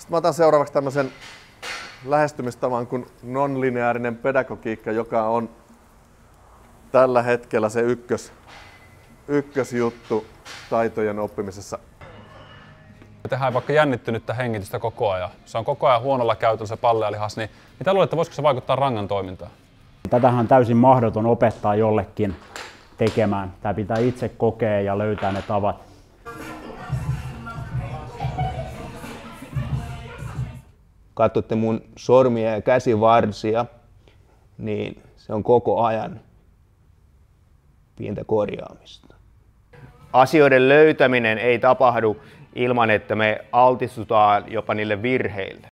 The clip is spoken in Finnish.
Sitten mä otan seuraavaksi tämmöisen lähestymistavan kuin non-lineaarinen pedagogiikka, joka on tällä hetkellä se ykkösjuttu taitojen oppimisessa. Tehdään vaikka jännittynyttä hengitystä koko ajan. Se on koko ajan huonolla käytöllä se palle ja lihas, niin mitä luulet, että voisiko se vaikuttaa rangan toimintaan? Tätähän on täysin mahdoton opettaa jollekin tekemään. Tämä pitää itse kokea ja löytää ne tavat. Katsotte mun sormia ja käsivarsia, niin se on koko ajan pientä korjaamista. Asioiden löytäminen ei tapahdu ilman, että me altistutaan jopa niille virheille.